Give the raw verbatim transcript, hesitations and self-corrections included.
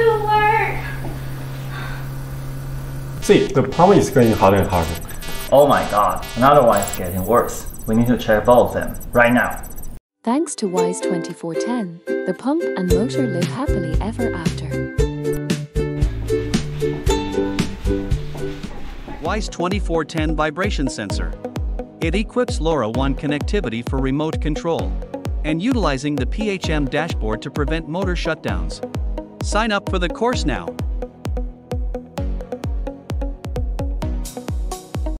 to work. See, the problem is getting harder and harder. Oh my god, another one is getting worse. We need to check both of them right now. Thanks to WISE twenty-four ten, the pump and motor live happily ever after. WISE twenty-four ten vibration sensor. It equips LoRaWAN connectivity for remote control and utilizing the P H M dashboard to prevent motor shutdowns. Sign up for the course now.